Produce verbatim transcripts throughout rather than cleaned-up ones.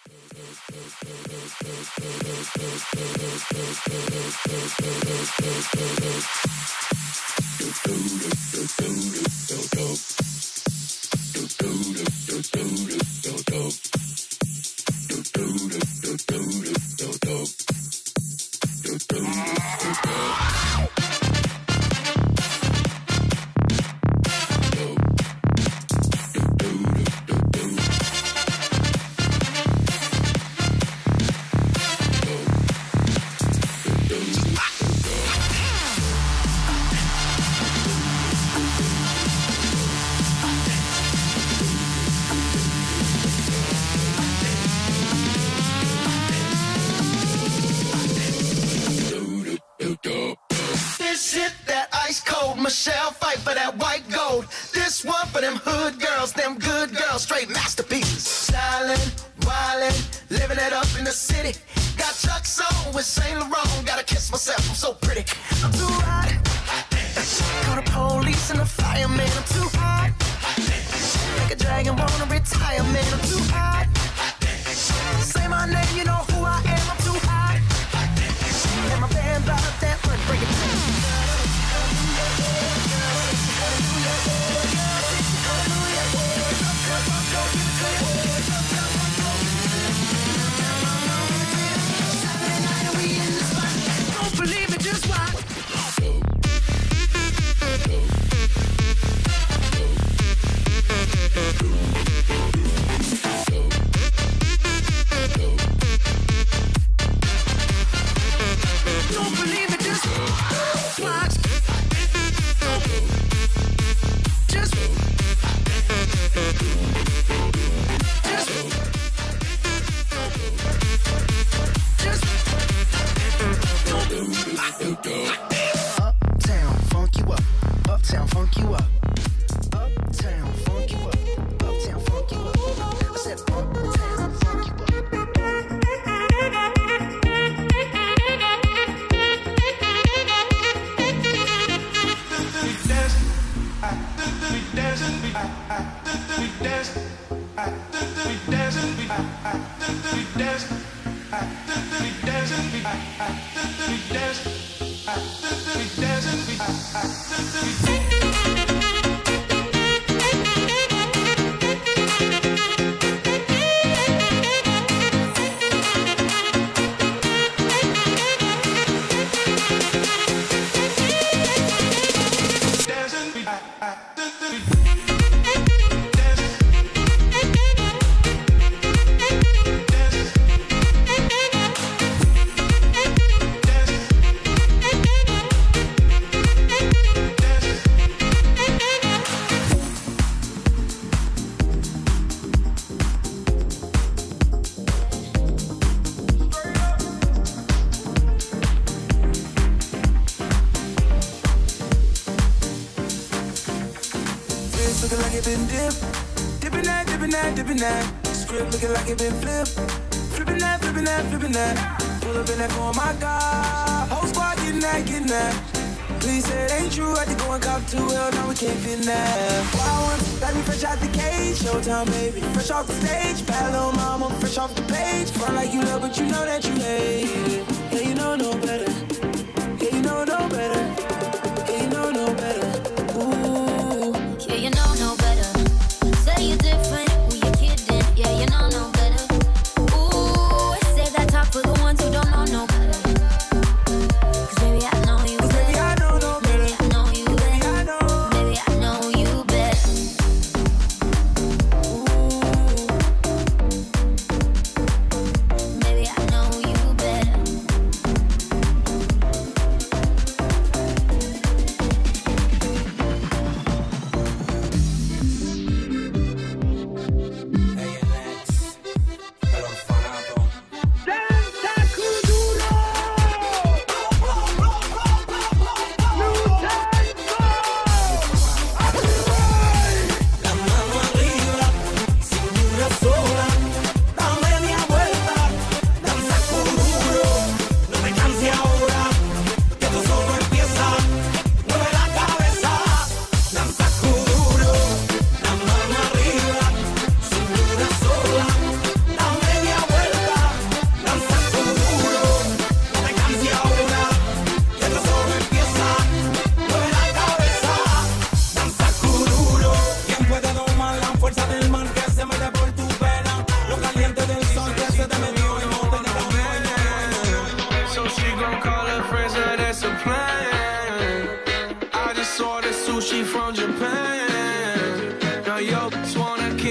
Looking like it been flipped, flipping that, flipping that, flipping that. Pull up in that, oh my God. Whole squad getting that, getting that. Please say it ain't true. I had to go and cop too well, now we can't fit in that. Wild ones, got me fresh out the cage. Showtime, baby, fresh off the stage. Bad little mama, fresh off the page. Front like you love, but you know that you hate it. Yeah, you know no better. Yeah, you know no better. Yeah, you know no better. Ooh. Yeah, you know no better. Say you're different. Yeah, you know no better. Ooh, save that talk for the ones who don't know no better. Cause baby, I know you better. Baby, I know no better. Baby, I know you Baby, better. I know. Baby, I know you better. Ooh. Baby, I know you better.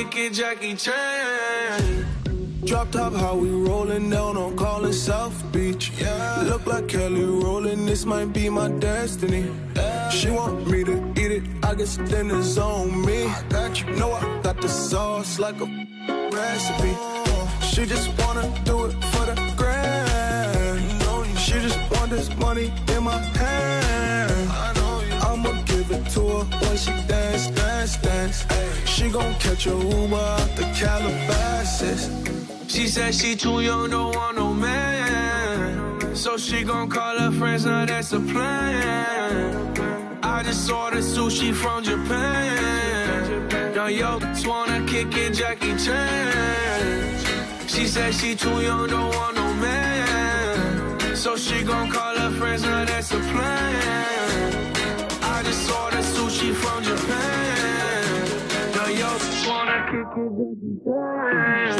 kick it, Jackie Chan. Drop top, how we rollin' down on calling South Beach. Yeah. Look like Kelly rollin', this might be my destiny. Yeah. She want me to eat it, I guess then it's on me. I got you. Know I got the sauce like a recipe. She just wanna do it for the grand. She just want this money in my hand. I know you. I'ma give it to her when she dance, dance, dance. Ay. She gon' catch a Uber out the Calabasas. She said she too young, don't want no man. So she gon' call her friends, now that's a plan. I just ordered sushi from Japan. Now yo, just wanna kick it, Jackie Chan. She said she too young, don't want no man. So she gon' call her friends, now that's a plan. I just ordered sushi from Japan. Now yo, just wanna kick it, Jackie Chan.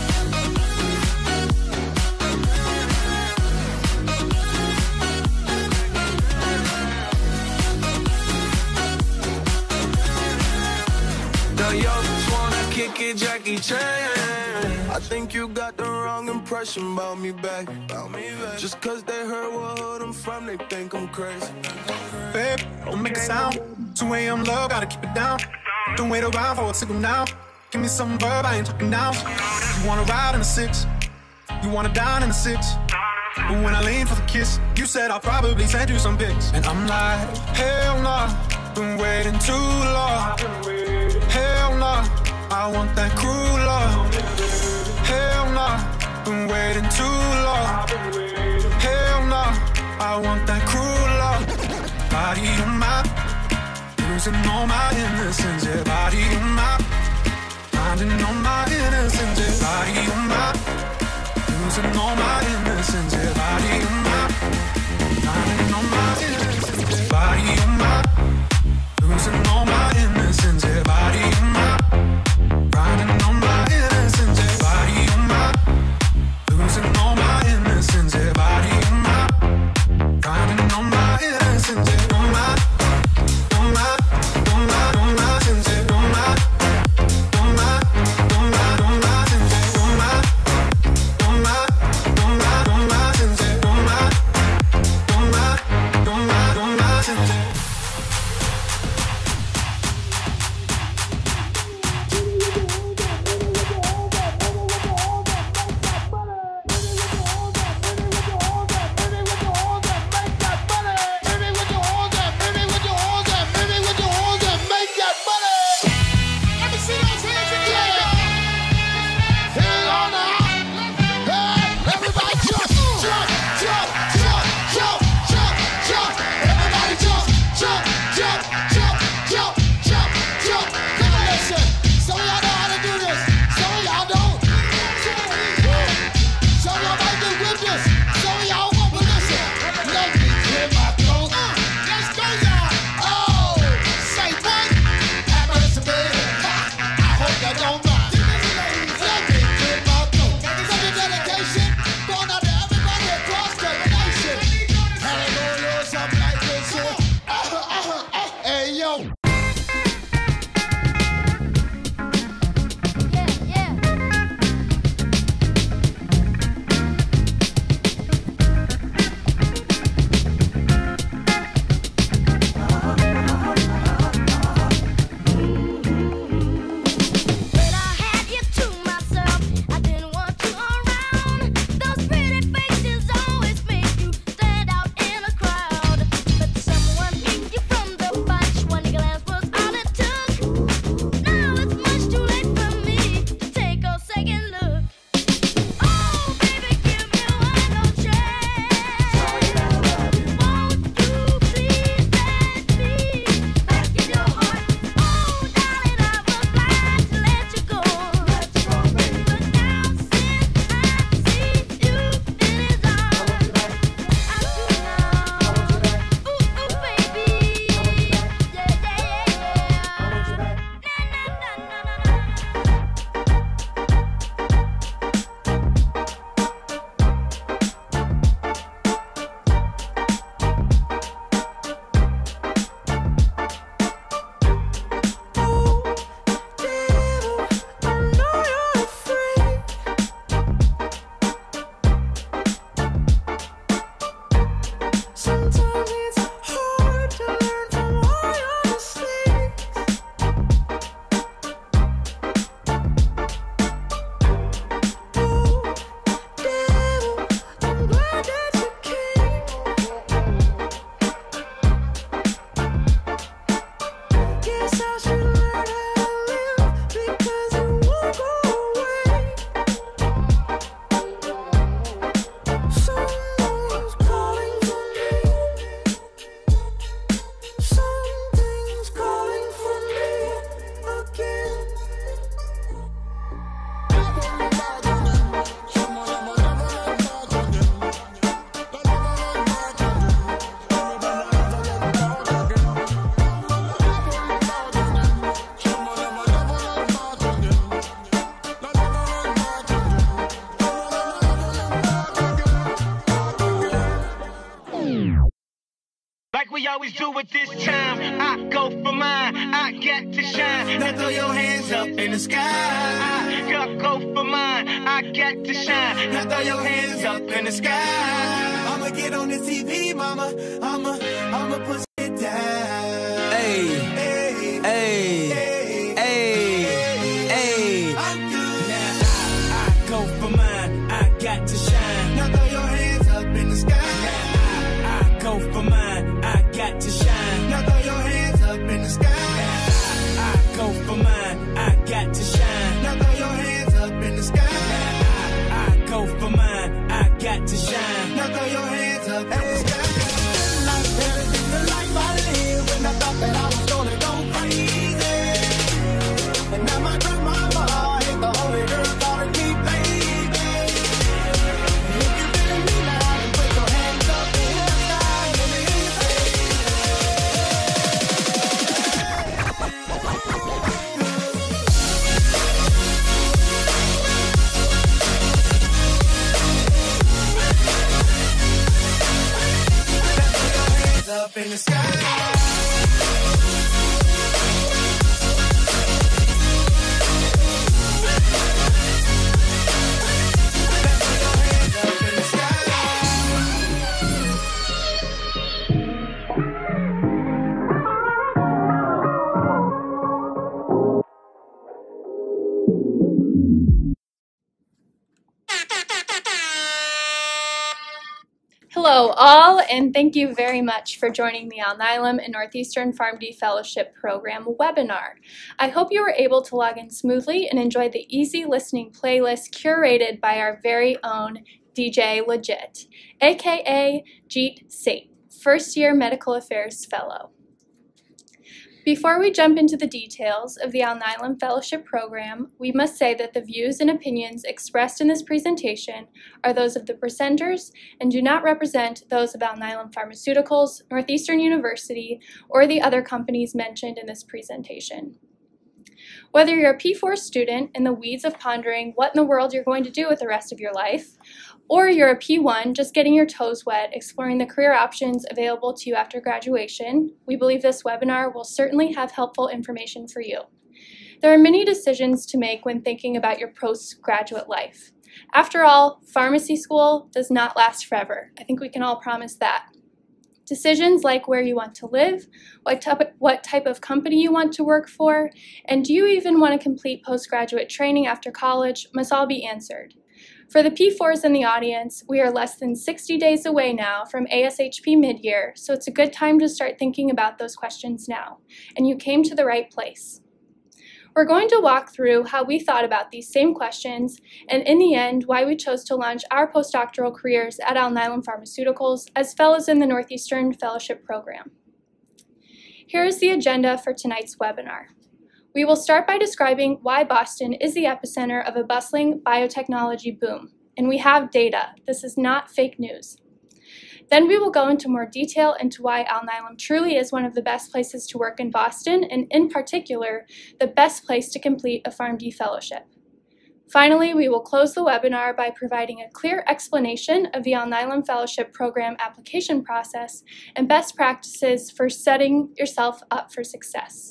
Yo, just wanna kick it, Jackie Chan. I think you got the wrong impression about me back. About me back. Just cause they heard what hood I'm from, they think I'm crazy. Babe, don't make a sound. two A M love, gotta keep it down. Don't wait around for a signal now. Give me some verb, I ain't talking down. You wanna ride in a six, you wanna dine in a six. But when I lean for the kiss, you said I'll probably send you some pics. And I'm like, hell nah, been waiting too long. Hell nah, I want that cruel love. Hell nah, been waiting too long. Hell nah, I want that cruel love. Body on my, losing all my innocence. Yeah, body on my, finding all my innocence. Yeah, body on my, losing all my innocence. Yeah, body on my, finding all my innocence. Yeah, body on my, losing all my innocence. Yeah, body on my, finding all my innocence. Yeah, body on my, losing all my innocence. Yeah, body on my, finding all my innocence. Yeah, on my, on my, on my, on my innocence. Yeah, on my. always do it this time. I go for mine, I get to shine. Now throw your hands up in the sky. I go for mine, I get to shine. Now throw your hands up in the sky. I'ma get on the T V, mama. I'ma, I'ma push it down. Hey, hey, hey, hey, hey. I'm good. Now I, I go for mine, I got to shine. Now throw your hands up in the sky. Now I, I go for mine, I got to shine. Now throw your hands up in the sky. Now I, I go for mine, I got to shine. Now throw your hands up in the sky. Now I, I go for mine, I got to shine. Now throw your hands up in the sky. Like everything the life I live when I thought that I was gonna go crazy. And now my grandmama ain't the only girl calling me baby. If you feeling me now, then put your hands up in the sky. Let me hear you up in the sky. Hello all, and thank you very much for joining the Alnylam and Northeastern PharmD Fellowship Program webinar. I hope you were able to log in smoothly and enjoy the easy listening playlist curated by our very own D J Legit, aka Jeet Sate, first year Medical Affairs Fellow. Before we jump into the details of the Alnylam Fellowship Program, we must say that the views and opinions expressed in this presentation are those of the presenters and do not represent those of Alnylam Pharmaceuticals, Northeastern University, or the other companies mentioned in this presentation. Whether you're a P four student in the weeds of pondering what in the world you're going to do with the rest of your life, or you're a P one just getting your toes wet, exploring the career options available to you after graduation, we believe this webinar will certainly have helpful information for you. There are many decisions to make when thinking about your postgraduate life. After all, pharmacy school does not last forever. I think we can all promise that. Decisions like where you want to live, what type, what type of company you want to work for, and do you even want to complete postgraduate training after college must all be answered. For the P fours in the audience, we are less than sixty days away now from A S H P midyear, so it's a good time to start thinking about those questions now, and you came to the right place. We're going to walk through how we thought about these same questions, and in the end, why we chose to launch our postdoctoral careers at Alnylam Pharmaceuticals as fellows in the Northeastern Fellowship Program. Here is the agenda for tonight's webinar. We will start by describing why Boston is the epicenter of a bustling biotechnology boom, and we have data. This is not fake news. Then we will go into more detail into why Alnylam truly is one of the best places to work in Boston, and in particular, the best place to complete a PharmD fellowship. Finally, we will close the webinar by providing a clear explanation of the Alnylam Fellowship Program application process and best practices for setting yourself up for success.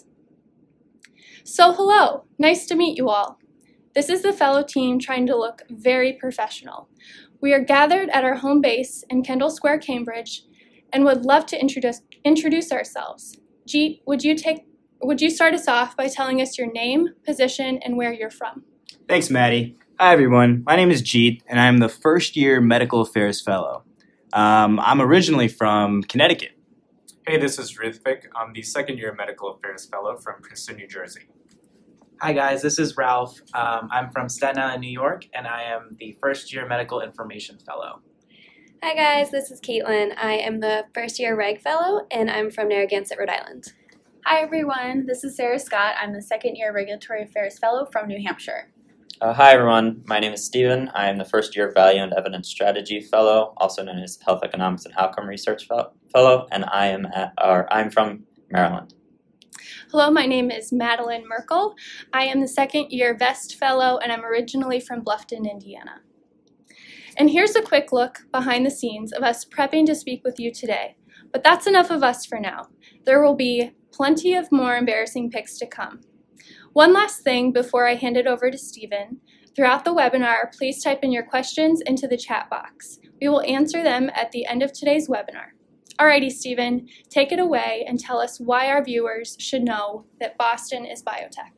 So hello, nice to meet you all. This is the fellow team trying to look very professional. We are gathered at our home base in Kendall Square, Cambridge, and would love to introduce, introduce ourselves. Jeet, would you, take, would you start us off by telling us your name, position, and where you're from? Thanks, Maddie. Hi, everyone. My name is Jeet, and I'm the first year Medical Affairs Fellow. Um, I'm originally from Connecticut. Hey, this is Rithvik. I'm the second year Medical Affairs Fellow from Princeton, New Jersey. Hi guys, this is Ralph. Um, I'm from Staten Island, New York, and I am the first year Medical Information Fellow. Hi guys, this is Caitlin. I am the first year Reg Fellow, and I'm from Narragansett, Rhode Island. Hi everyone, this is Sarah Scott. I'm the second year Regulatory Affairs Fellow from New Hampshire. Uh, hi everyone, my name is Steven. I am the first year Value and Evidence Strategy Fellow, also known as Health Economics and Outcome Research Fellow, and I am at, or I'm from Maryland. Hello, my name is Madeline Merkel. I am the second year Vest Fellow, and I'm originally from Bluffton, Indiana. And here's a quick look behind the scenes of us prepping to speak with you today. But that's enough of us for now. There will be plenty of more embarrassing pics to come. One last thing before I hand it over to Stephen. Throughout the webinar, please type in your questions into the chat box. We will answer them at the end of today's webinar. Alrighty, Stephen, take it away and tell us why our viewers should know that Boston is biotech.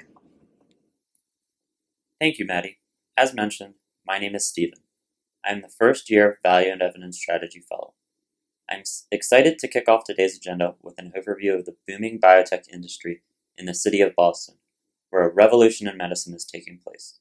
Thank you, Maddie. As mentioned, my name is Stephen. I am the first year Value and Evidence Strategy Fellow. I'm excited to kick off today's agenda with an overview of the booming biotech industry in the city of Boston, where a revolution in medicine is taking place.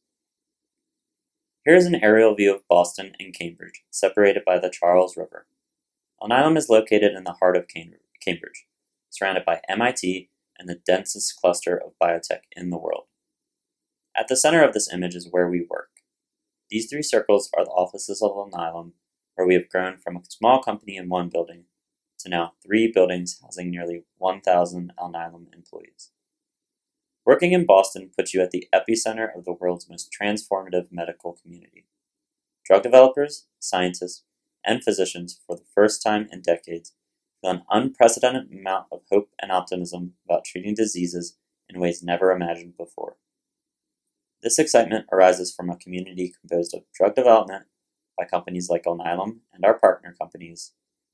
Here is an aerial view of Boston and Cambridge, separated by the Charles River. Alnylam is located in the heart of Cambridge, surrounded by M I T and the densest cluster of biotech in the world. At the center of this image is where we work. These three circles are the offices of Alnylam, where we have grown from a small company in one building to now three buildings housing nearly one thousand Alnylam employees. Working in Boston puts you at the epicenter of the world's most transformative medical community. Drug developers, scientists, and physicians, for the first time in decades, feel an unprecedented amount of hope and optimism about treating diseases in ways never imagined before. This excitement arises from a community composed of drug development by companies like Alnylam and our partner companies,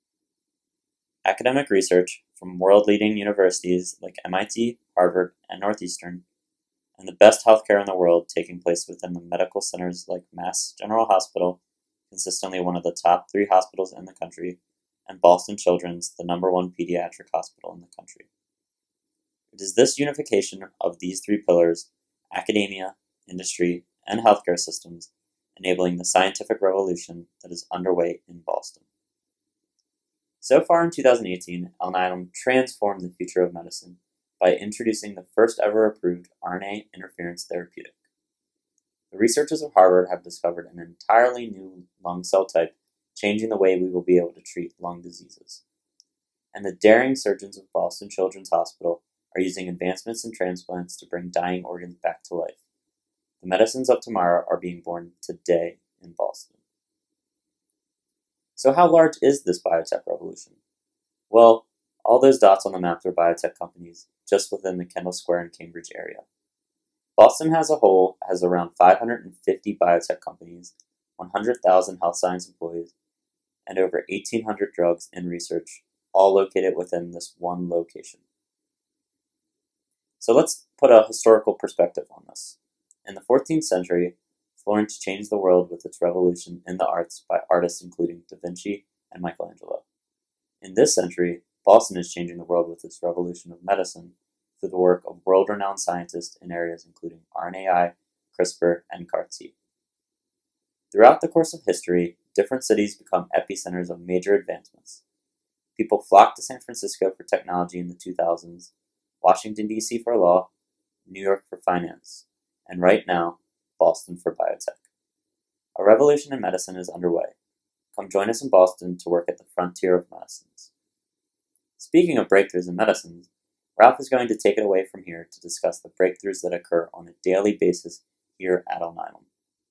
academic research from world-leading universities like M I T, Harvard, and Northeastern, and the best healthcare in the world taking place within the medical centers like Mass General Hospital, consistently one of the top three hospitals in the country, and Boston Children's, the number one pediatric hospital in the country. It is this unification of these three pillars, academia, industry, and healthcare systems, enabling the scientific revolution that is underway in Boston. So far in two thousand eighteen, Alnylam transformed the future of medicine by introducing the first ever approved R N A interference therapeutic. The researchers of Harvard have discovered an entirely new lung cell type, changing the way we will be able to treat lung diseases. And the daring surgeons of Boston Children's Hospital are using advancements in transplants to bring dying organs back to life. The medicines of tomorrow are being born today in Boston. So how large is this biotech revolution? Well, all those dots on the map are biotech companies just within the Kendall Square and Cambridge area. Boston as a whole has around five hundred fifty biotech companies, one hundred thousand health science employees, and over eighteen hundred drugs in research, all located within this one location. So let's put a historical perspective on this. In the fourteenth century, Florence changed the world with its revolution in the arts by artists including Da Vinci and Michelangelo. In this century, Boston is changing the world with its revolution of medicine through the work of world-renowned scientists in areas including R N A I, CRISPR, and C A R T. Throughout the course of history, different cities become epicenters of major advancements. People flocked to San Francisco for technology in the two thousands, Washington, D C for law, New York for finance, and right now, Boston for biotech. A revolution in medicine is underway. Come join us in Boston to work at the frontier of medicines. Speaking of breakthroughs in medicines, Ralph is going to take it away from here to discuss the breakthroughs that occur on a daily basis here at Alnylam.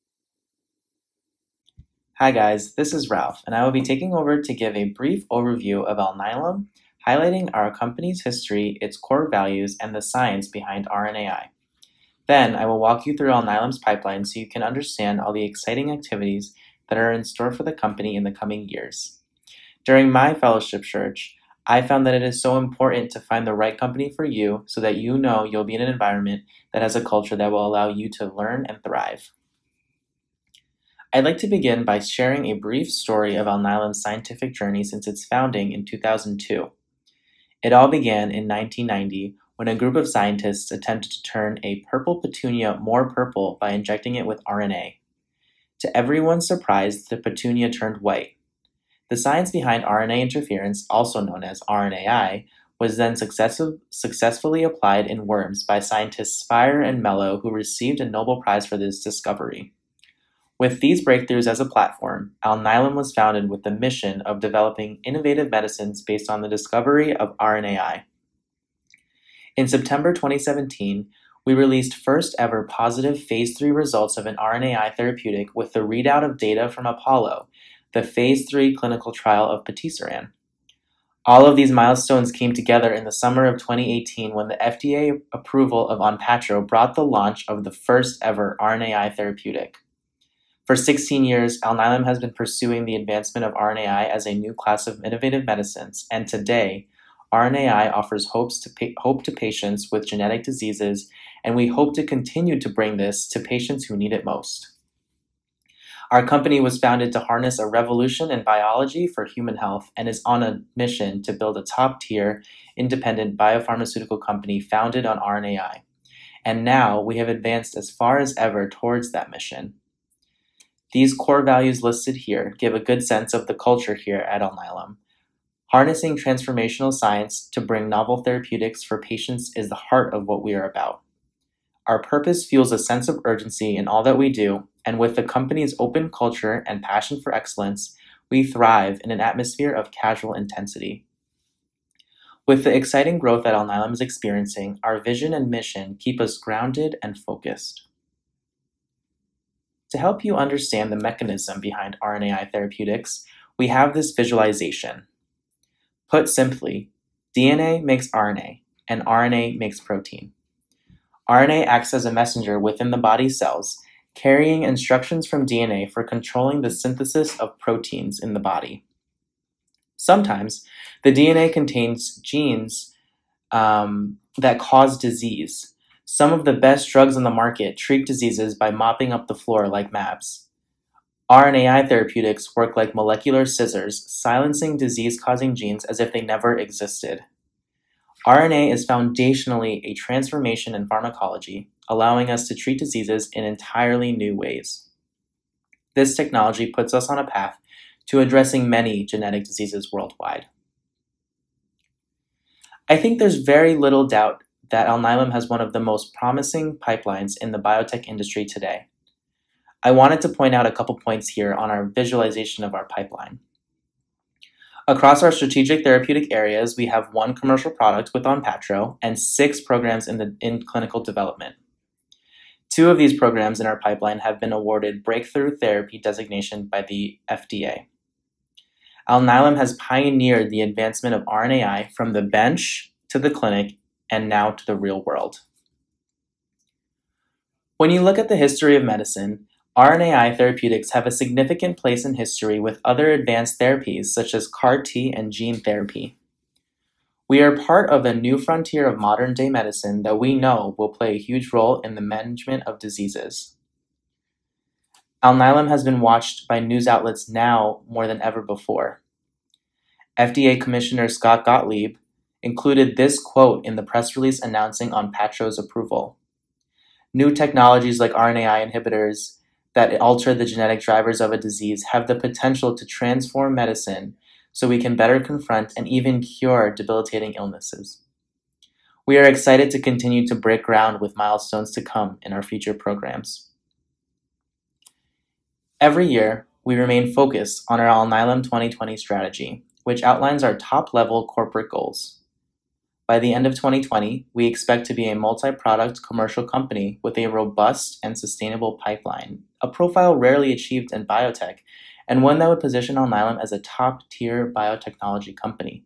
Hi guys, this is Ralph, and I will be taking over to give a brief overview of Alnylam, highlighting our company's history, its core values, and the science behind R N A I. Then, I will walk you through Alnylam's pipeline so you can understand all the exciting activities that are in store for the company in the coming years. During my fellowship search, I found that it is so important to find the right company for you so that you know you'll be in an environment that has a culture that will allow you to learn and thrive. I'd like to begin by sharing a brief story of Alnylam's scientific journey since its founding in two thousand two. It all began in nineteen ninety when a group of scientists attempted to turn a purple petunia more purple by injecting it with R N A. To everyone's surprise, the petunia turned white. The science behind R N A interference, also known as R N A I, was then success- successfully applied in worms by scientists Spire and Mello, who received a Nobel Prize for this discovery. With these breakthroughs as a platform, Alnylam was founded with the mission of developing innovative medicines based on the discovery of R N A I. In September twenty seventeen, we released first ever positive phase three results of an R N A I therapeutic with the readout of data from Apollo, the phase three clinical trial of patisiran. All of these milestones came together in the summer of twenty eighteen when the F D A approval of Onpattro brought the launch of the first ever R N A I therapeutic. For sixteen years, Alnylam has been pursuing the advancement of R N A I as a new class of innovative medicines, and today, R N A I offers hopes to pa- hope to patients with genetic diseases, and we hope to continue to bring this to patients who need it most. Our company was founded to harness a revolution in biology for human health and is on a mission to build a top-tier, independent biopharmaceutical company founded on R N A I. And now we have advanced as far as ever towards that mission. These core values listed here give a good sense of the culture here at Alnylam. Harnessing transformational science to bring novel therapeutics for patients is the heart of what we are about. Our purpose fuels a sense of urgency in all that we do, and with the company's open culture and passion for excellence, we thrive in an atmosphere of casual intensity. With the exciting growth that Alnylam is experiencing, our vision and mission keep us grounded and focused. To help you understand the mechanism behind R N A I therapeutics, we have this visualization. Put simply, D N A makes R N A, and R N A makes protein. R N A acts as a messenger within the body cells, carrying instructions from D N A for controlling the synthesis of proteins in the body. Sometimes, the D N A contains genes um, that cause disease. Some of the best drugs on the market treat diseases by mopping up the floor like mAbs. R N A I therapeutics work like molecular scissors, silencing disease-causing genes as if they never existed. R N A is foundationally a transformation in pharmacology, allowing us to treat diseases in entirely new ways. This technology puts us on a path to addressing many genetic diseases worldwide. I think there's very little doubt that Alnylam has one of the most promising pipelines in the biotech industry today. I wanted to point out a couple points here on our visualization of our pipeline. Across our strategic therapeutic areas, we have one commercial product with Onpattro and six programs in, the, in clinical development. Two of these programs in our pipeline have been awarded Breakthrough Therapy designation by the F D A. Alnylam has pioneered the advancement of R N A I from the bench to the clinic and now to the real world. When you look at the history of medicine, R N A I therapeutics have a significant place in history with other advanced therapies such as C A R T and gene therapy. We are part of a new frontier of modern-day medicine that we know will play a huge role in the management of diseases. Alnylam has been watched by news outlets now more than ever before. F D A Commissioner Scott Gottlieb included this quote in the press release announcing Onpatro's approval. New technologies like R N A I inhibitors that alter the genetic drivers of a disease have the potential to transform medicine so we can better confront and even cure debilitating illnesses. We are excited to continue to break ground with milestones to come in our future programs. Every year, we remain focused on our Alnylam twenty twenty strategy, which outlines our top-level corporate goals. By the end of twenty twenty, we expect to be a multi-product commercial company with a robust and sustainable pipeline, a profile rarely achieved in biotech, and one that would position Alnylam as a top-tier biotechnology company.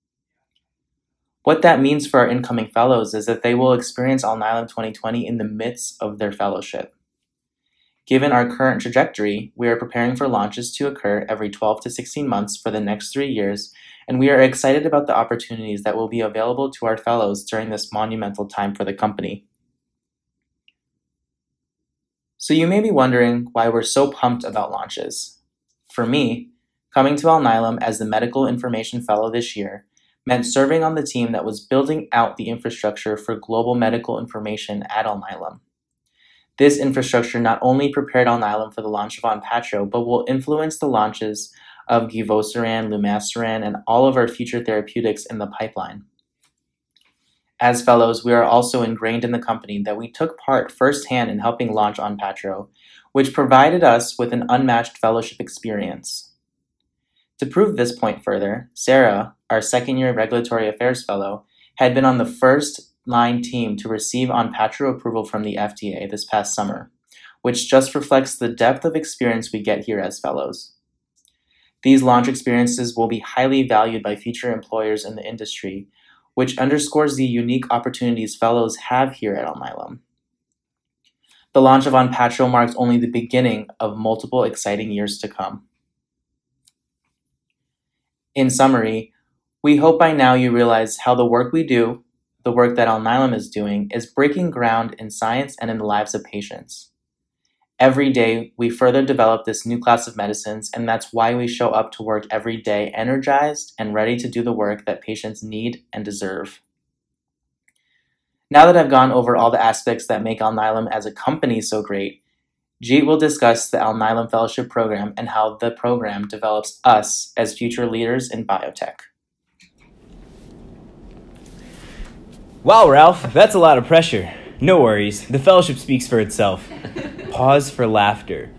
What that means for our incoming fellows is that they will experience Alnylam twenty twenty in the midst of their fellowship. Given our current trajectory, we are preparing for launches to occur every twelve to sixteen months for the next three years, and we are excited about the opportunities that will be available to our fellows during this monumental time for the company. So you may be wondering why we're so pumped about launches. For me, coming to Alnylam as the Medical Information Fellow this year meant serving on the team that was building out the infrastructure for global medical information at Alnylam. This infrastructure not only prepared Alnylam for the launch of Onpattro, but will influence the launches of Givosiran, Lumasiran, and all of our future therapeutics in the pipeline. As fellows, we are also ingrained in the company that we took part firsthand in helping launch Onpattro, which provided us with an unmatched fellowship experience. To prove this point further, Sarah, our second-year Regulatory Affairs Fellow, had been on the first line team to receive Onpattro approval from the F D A this past summer, which just reflects the depth of experience we get here as fellows. These launch experiences will be highly valued by future employers in the industry, which underscores the unique opportunities fellows have here at Alnylam. The launch of OnPatro marks only the beginning of multiple exciting years to come. In summary, we hope by now you realize how the work we do, the work that Alnylam is doing, is breaking ground in science and in the lives of patients. Every day, we further develop this new class of medicines, and that's why we show up to work every day energized and ready to do the work that patients need and deserve. Now that I've gone over all the aspects that make Alnylam as a company so great, Jeet will discuss the Alnylam Fellowship Program and how the program develops us as future leaders in biotech. Wow, Ralph, that's a lot of pressure. No worries, the fellowship speaks for itself. Pause for laughter.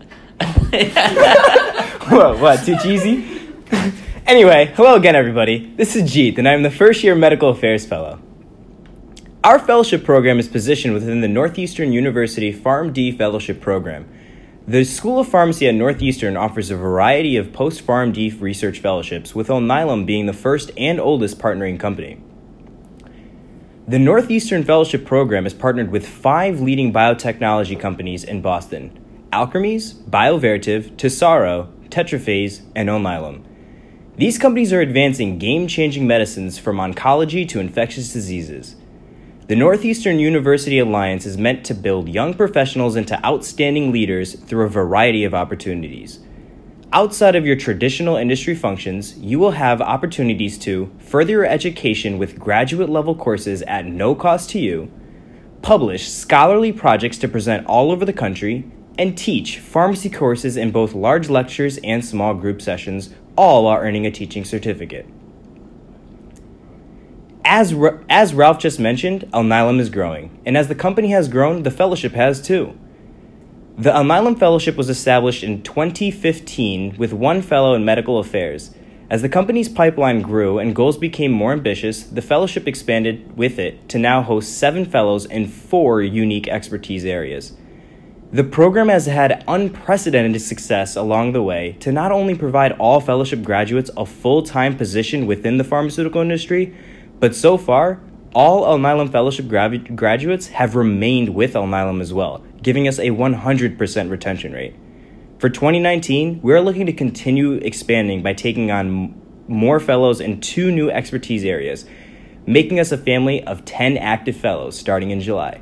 Whoa, what, too cheesy? Anyway, hello again, everybody. This is Jeet, and I'm the first year Medical Affairs Fellow. Our fellowship program is positioned within the Northeastern University PharmD Fellowship Program. The School of Pharmacy at Northeastern offers a variety of post-PharmD research fellowships, with Alnylam being the first and oldest partnering company. The Northeastern Fellowship Program is partnered with five leading biotechnology companies in Boston: Alkermes, BioVeritiv, Tesaro, Tetraphase, and Alnylam. These companies are advancing game-changing medicines from oncology to infectious diseases. The Northeastern University Alliance is meant to build young professionals into outstanding leaders through a variety of opportunities. Outside of your traditional industry functions, you will have opportunities to further your education with graduate-level courses at no cost to you, publish scholarly projects to present all over the country, and teach pharmacy courses in both large lectures and small group sessions, all while earning a teaching certificate. As, as Ralph just mentioned, Alnylam is growing, and as the company has grown, the fellowship has too. The Alnylam Fellowship was established in twenty fifteen with one fellow in medical affairs. As the company's pipeline grew and goals became more ambitious, the fellowship expanded with it to now host seven fellows in four unique expertise areas. The program has had unprecedented success along the way to not only provide all fellowship graduates a full-time position within the pharmaceutical industry, but so far, all Alnylam Fellowship gra- graduates have remained with Alnylam as well, giving us a one hundred percent retention rate. For twenty nineteen, we are looking to continue expanding by taking on m- more fellows in two new expertise areas, making us a family of ten active fellows starting in July.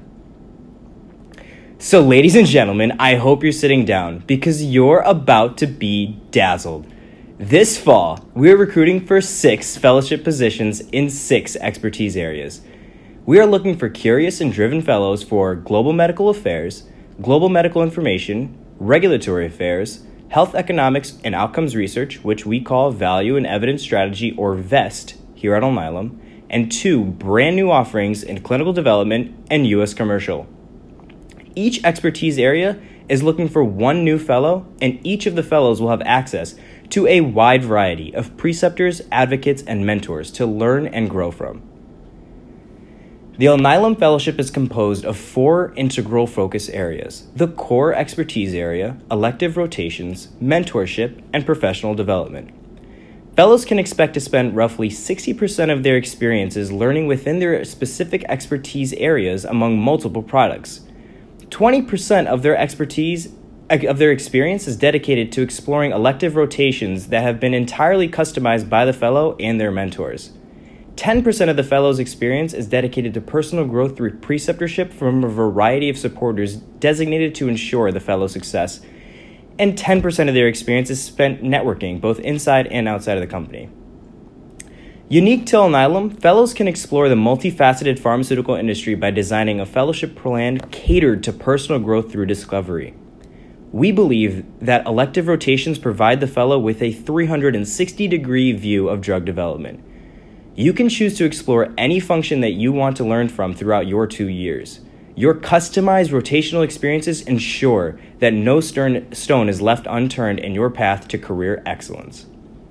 So ladies and gentlemen, I hope you're sitting down because you're about to be dazzled. This fall, we're recruiting for six fellowship positions in six expertise areas. We are looking for curious and driven fellows for global medical affairs, global medical information, regulatory affairs, health economics and outcomes research, which we call value and evidence strategy, or VEST, here at Alnylam, and two brand new offerings in clinical development and U S commercial. Each expertise area is looking for one new fellow, and each of the fellows will have access to a wide variety of preceptors, advocates, and mentors to learn and grow from. The Alnylam Fellowship is composed of four integral focus areas: the core expertise area, elective rotations, mentorship, and professional development. Fellows can expect to spend roughly sixty percent of their experiences learning within their specific expertise areas among multiple products. twenty percent of their expertise of their experience is dedicated to exploring elective rotations that have been entirely customized by the fellow and their mentors. ten percent of the fellow's experience is dedicated to personal growth through preceptorship from a variety of supporters designated to ensure the fellow's success, and ten percent of their experience is spent networking both inside and outside of the company. Unique to Alnylam, fellows can explore the multifaceted pharmaceutical industry by designing a fellowship plan catered to personal growth through discovery. We believe that elective rotations provide the fellow with a three hundred sixty degree view of drug development. You can choose to explore any function that you want to learn from throughout your two years. Your customized rotational experiences ensure that no stern stone is left unturned in your path to career excellence.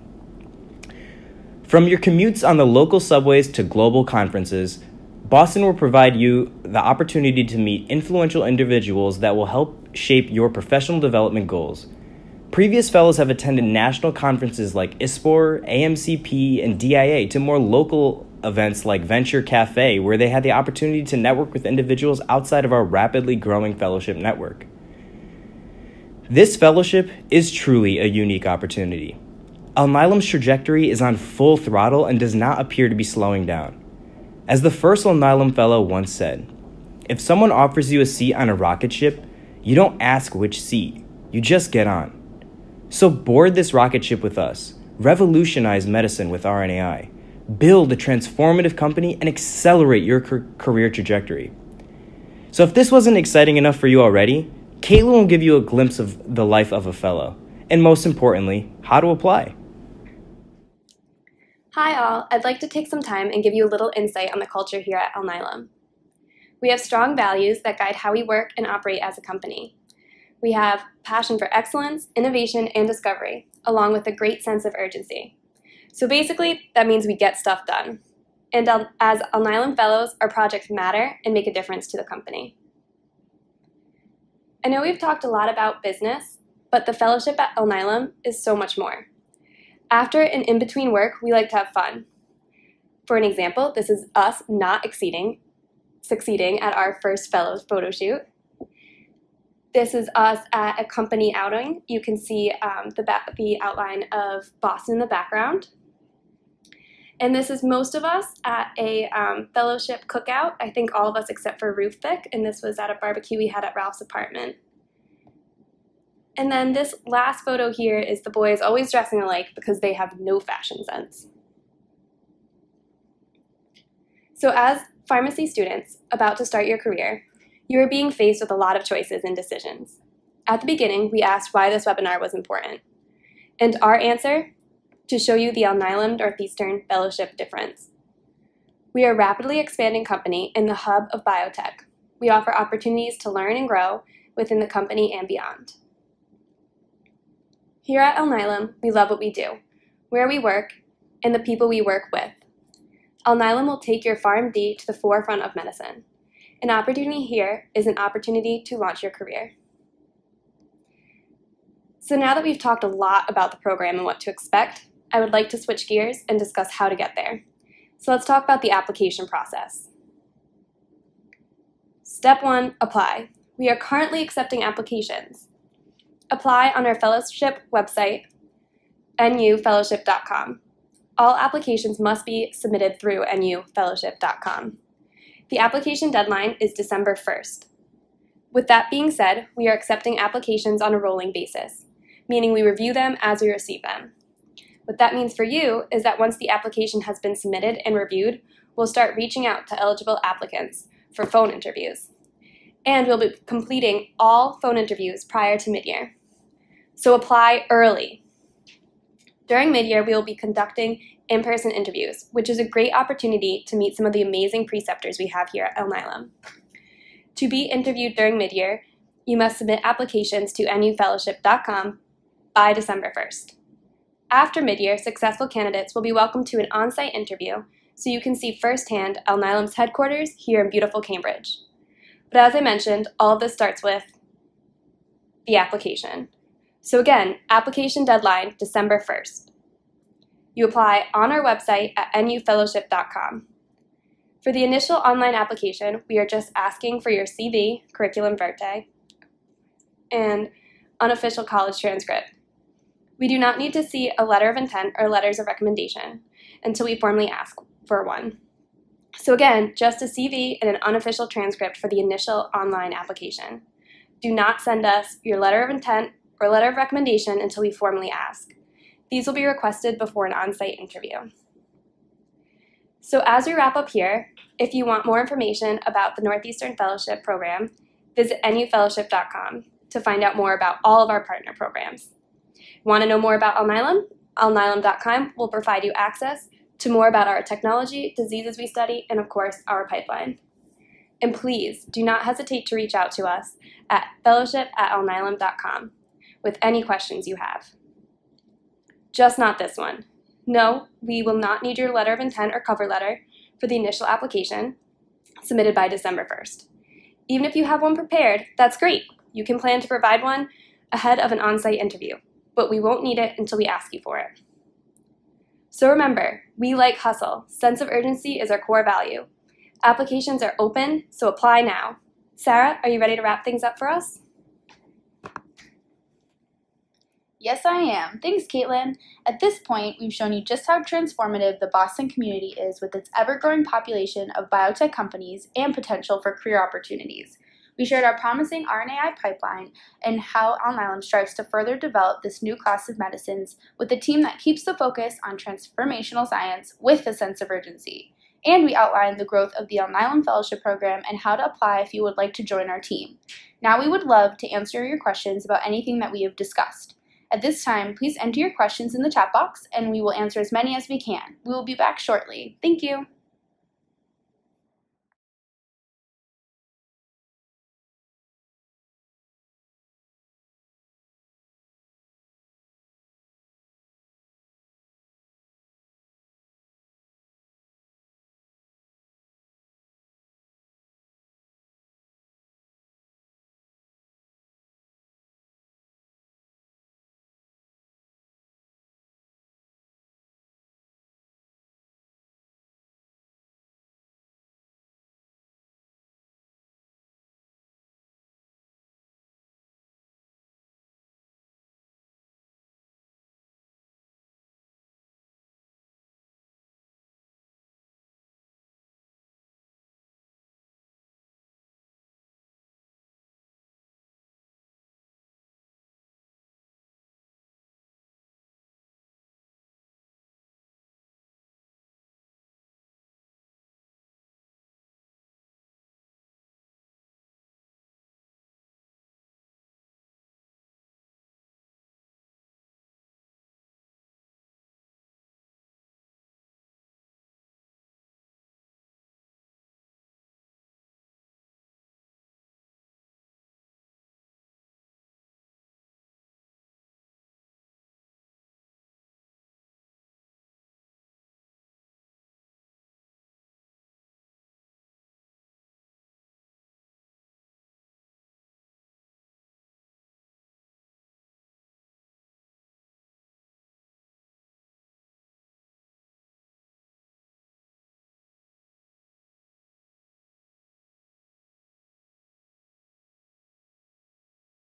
From your commutes on the local subways to global conferences, Boston will provide you the opportunity to meet influential individuals that will help shape your professional development goals. Previous fellows have attended national conferences like I S P O R, A M C P, and D I A to more local events like Venture Cafe, where they had the opportunity to network with individuals outside of our rapidly growing fellowship network. This fellowship is truly a unique opportunity. Alnylam's trajectory is on full throttle and does not appear to be slowing down. As the first Alnylam fellow once said, if someone offers you a seat on a rocket ship, you don't ask which seat, you just get on. So board this rocket ship with us, revolutionize medicine with R N A I, build a transformative company, and accelerate your ca- career trajectory. So if this wasn't exciting enough for you already, Caitlin will give you a glimpse of the life of a fellow, and most importantly, how to apply. Hi all, I'd like to take some time and give you a little insight on the culture here at Alnylam. We have strong values that guide how we work and operate as a company. We have passion for excellence, innovation, and discovery, along with a great sense of urgency. So basically, that means we get stuff done. And as Alnylam Fellows, our projects matter and make a difference to the company. I know we've talked a lot about business, but the fellowship at Alnylam is so much more. After and in between work, we like to have fun. For an example, this is us not exceeding, succeeding at our first Fellows photo shoot. This is us at a company outing. You can see um, the, ba- the outline of Boston in the background. And this is most of us at a um, fellowship cookout, I think all of us except for Rufvik, and this was at a barbecue we had at Ralph's apartment. And then this last photo here is the boys always dressing alike because they have no fashion sense. So as pharmacy students about to start your career, you are being faced with a lot of choices and decisions. At the beginning, we asked why this webinar was important. And our answer? To show you the Alnylam Northeastern Fellowship difference. We are a rapidly expanding company in the hub of biotech. We offer opportunities to learn and grow within the company and beyond. Here at Alnylam, we love what we do, where we work, and the people we work with. Alnylam will take your PharmD to the forefront of medicine. An opportunity here is an opportunity to launch your career. So now that we've talked a lot about the program and what to expect, I would like to switch gears and discuss how to get there. So let's talk about the application process. Step one, apply. We are currently accepting applications. Apply on our fellowship website, N U fellowship dot com. All applications must be submitted through N U fellowship dot com. The application deadline is December first. With that being said, we are accepting applications on a rolling basis, meaning we review them as we receive them. What that means for you is that once the application has been submitted and reviewed, we'll start reaching out to eligible applicants for phone interviews. And we'll be completing all phone interviews prior to mid-year. So apply early. During mid-year, we will be conducting in-person interviews, which is a great opportunity to meet some of the amazing preceptors we have here at Alnylam. To be interviewed during mid-year, you must submit applications to N U fellowship dot com by December first. After mid-year, successful candidates will be welcomed to an on-site interview so you can see firsthand Alnylam's headquarters here in beautiful Cambridge. But as I mentioned, all of this starts with the application. So again, application deadline, December first. You apply on our website at N U fellowship dot com. For the initial online application, we are just asking for your C V, curriculum vitae, and unofficial college transcript. We do not need to see a letter of intent or letters of recommendation until we formally ask for one. So again, just a C V and an unofficial transcript for the initial online application. Do not send us your letter of intent or letter of recommendation until we formally ask. These will be requested before an on-site interview. So as we wrap up here, if you want more information about the Northeastern Fellowship Program, visit N U fellowship dot com to find out more about all of our partner programs. Want to know more about Alnylam? Alnylam dot com will provide you access to more about our technology, diseases we study, and of course, our pipeline. And please do not hesitate to reach out to us at fellowship at alnylam dot com with any questions you have. Just not this one. No, we will not need your letter of intent or cover letter for the initial application submitted by December first. Even if you have one prepared, that's great. You can plan to provide one ahead of an on-site interview. but we won't need it until we ask you for it. So remember, we like hustle. Sense of urgency is our core value. Applications are open, so apply now. Sarah, are you ready to wrap things up for us? Yes, I am. Thanks, Caitlin. At this point, we've shown you just how transformative the Boston community is with its ever-growing population of biotech companies and potential for career opportunities. We shared our promising R N A I pipeline and how Alnylam strives to further develop this new class of medicines with a team that keeps the focus on transformational science with a sense of urgency. And we outlined the growth of the Alnylam Fellowship Program and how to apply if you would like to join our team. Now we would love to answer your questions about anything that we have discussed. At this time, please enter your questions in the chat box and we will answer as many as we can. We will be back shortly. Thank you.